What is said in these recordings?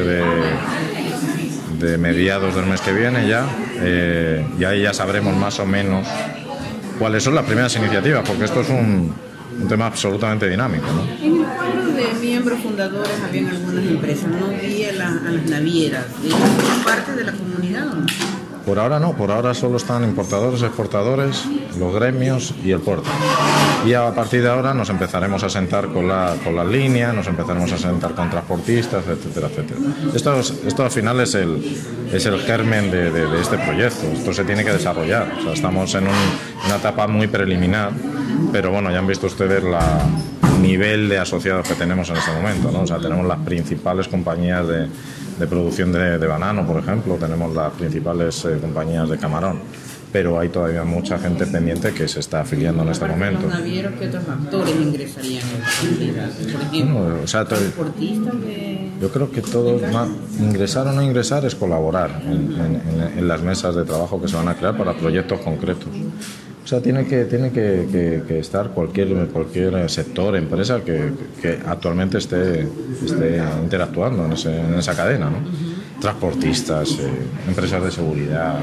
de mediados del mes que viene ya, y ahí ya sabremos más o menos cuáles son las primeras iniciativas, porque esto es un tema absolutamente dinámico, ¿no? En el cuadro de miembros fundadores habían algunas empresas, no vi a las navieras, ¿son parte de la comunidad o no? Por ahora no, por ahora solo están importadores, exportadores, los gremios y el puerto. Y a partir de ahora nos empezaremos a sentar con las líneas, nos empezaremos a sentar con transportistas, etcétera, etcétera. Esto al final es el germen de este proyecto. Esto se tiene que desarrollar. O sea, estamos en una etapa muy preliminar, pero bueno, ya han visto ustedes el nivel de asociados que tenemos en este momento, ¿no? O sea, tenemos las principales compañías de producción de banano, por ejemplo, tenemos las principales compañías de camarón, pero hay todavía mucha gente pendiente que se está afiliando en este momento. ¿Los navieros qué otros actores ingresarían en esta comunidad? Por ejemplo, bueno, o sea, transportistas de... Yo creo que todo, ingresar o no ingresar, es colaborar en las mesas de trabajo que se van a crear para proyectos concretos. O sea, tiene que estar cualquier sector, empresa que actualmente esté interactuando en esa cadena, ¿no? Transportistas, empresas de seguridad,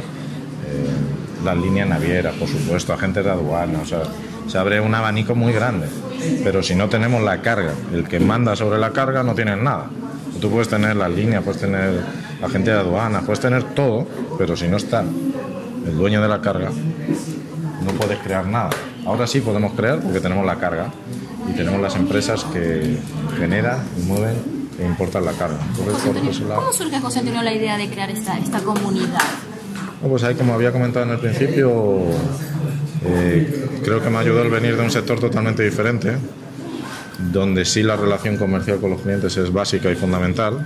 las líneas navieras, por supuesto, agentes de aduana. O sea, se abre un abanico muy grande. Pero si no tenemos la carga, el que manda sobre la carga no tiene nada. Tú puedes tener las líneas, puedes tener agente de aduana, puedes tener todo, pero si no está el dueño de la carga, no puedes crear nada. Ahora sí podemos crear porque tenemos la carga y tenemos las empresas que generan, mueven e importan la carga. Entonces, ¿Cómo surge, José Antonio, la idea de crear esta comunidad? Pues ahí, como había comentado en el principio, creo que me ayudó el venir de un sector totalmente diferente, donde sí la relación comercial con los clientes es básica y fundamental,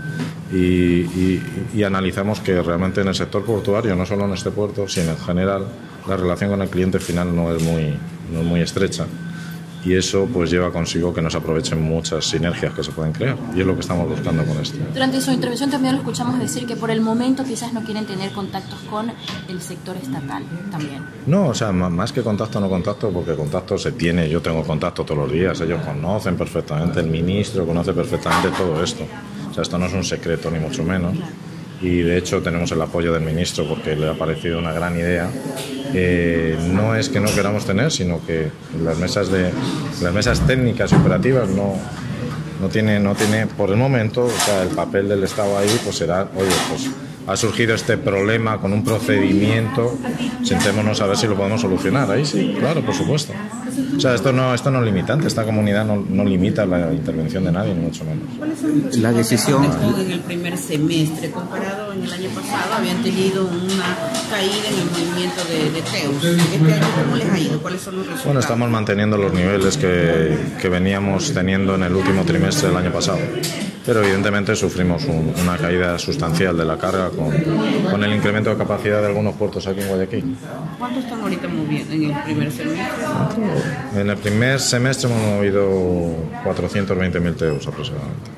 y analizamos que realmente en el sector portuario, no solo en este puerto, sino en general, la relación con el cliente final no es muy estrecha, y eso pues lleva consigo que nos aprovechen muchas sinergias que se pueden crear, y es lo que estamos buscando con esto. Durante su intervención también lo escuchamos decir que por el momento quizás no quieren tener contactos con el sector estatal también. No, o sea, más que contacto, no contacto, porque contacto se tiene, yo tengo contacto todos los días, ellos conocen perfectamente, el ministro conoce perfectamente todo esto. O sea, esto no es un secreto ni mucho menos. Y de hecho tenemos el apoyo del ministro porque le ha parecido una gran idea. No es que no queramos tener, sino que las mesas técnicas y operativas no tiene por el momento, o sea, el papel del Estado ahí pues será, oye, pues ha surgido este problema con un procedimiento, sentémonos a ver si lo podemos solucionar. Ahí sí, claro, por supuesto. O sea, esto no es limitante, esta comunidad no limita la intervención de nadie, ni mucho menos. ¿Cuáles son los la decisión en el primer semestre comparado en el año pasado? Habían tenido una caída en el movimiento de TEUs. ¿Este año cómo les ha ido? ¿Cuáles son los resultados? Bueno, estamos manteniendo los niveles que veníamos teniendo en el último trimestre del año pasado, pero evidentemente sufrimos una caída sustancial de la carga con el incremento de capacidad de algunos puertos aquí en Guayaquil. ¿Cuánto están ahorita moviendo en el primer semestre? En el primer semestre hemos movido 420.000 TEUs aproximadamente.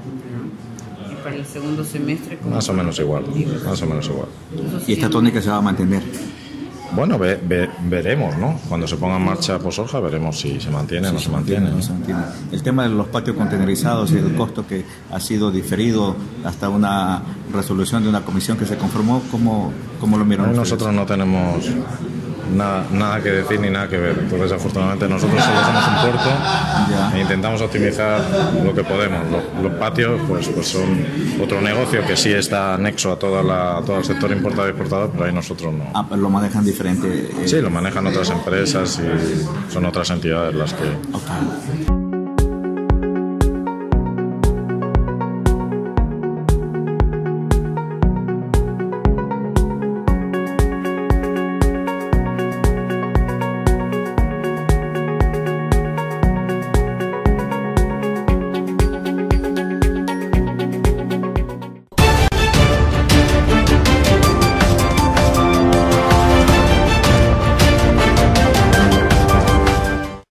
¿Y para el segundo semestre? Más o menos igual, más o menos igual. y esta tónica se va a mantener. Bueno, veremos, ¿no? Cuando se ponga en marcha Posorja veremos si se mantiene o no se mantiene. El tema de los patios contenerizados y el costo que ha sido diferido hasta una resolución de una comisión que se conformó, ¿cómo lo miran? Nosotros no tenemos nada que decir ni nada que ver. Entonces, afortunadamente, nosotros solo somos un puerto e intentamos optimizar lo que podemos. Los patios pues son otro negocio que sí está anexo a todo el sector importador y exportador, pero ahí nosotros no. Lo manejan diferente. Sí, lo manejan otras empresas y son otras entidades las que... Okay.